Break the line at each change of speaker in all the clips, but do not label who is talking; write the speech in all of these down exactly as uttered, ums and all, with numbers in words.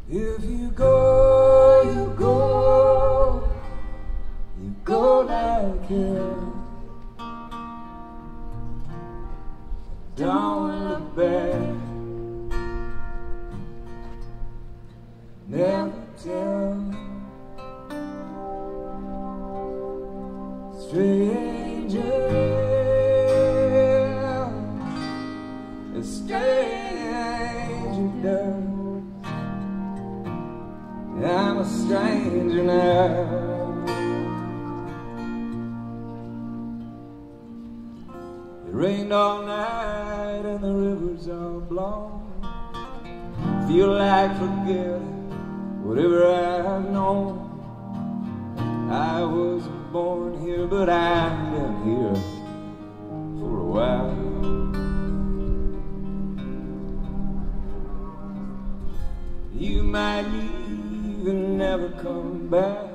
If you go, you go, you go like hell. Don't look back, never tell strangers a stranger does. I'm a stranger now. It rained all night and the rivers are blown. Feel like forgetting whatever I've known. I wasn't born here, but I've been here for a while. You might leave and never come back,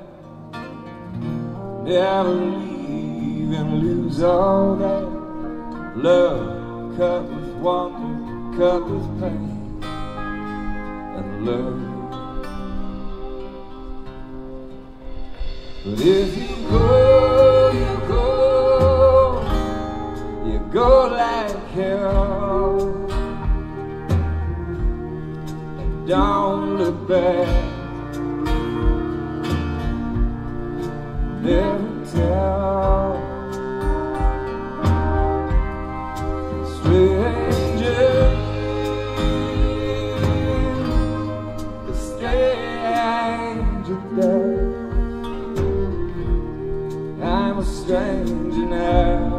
never leave and lose all that love cut with wonder, cut with pain and love. But if you go, you go, you go like hell, and don't look back, never tell strangers a stranger does. I'm a stranger now.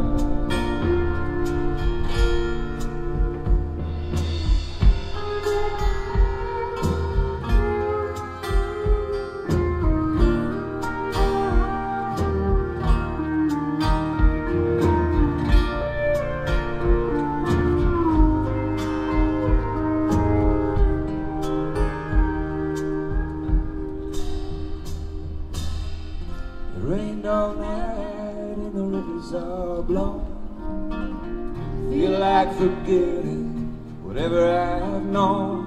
It rained all night and the rivers are blown. Feel like forgetting whatever I've known.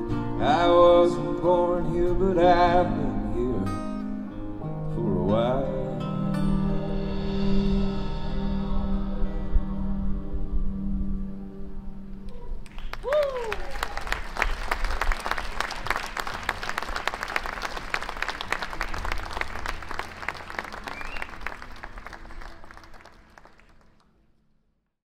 I wasn't born here, but I've been here for a while.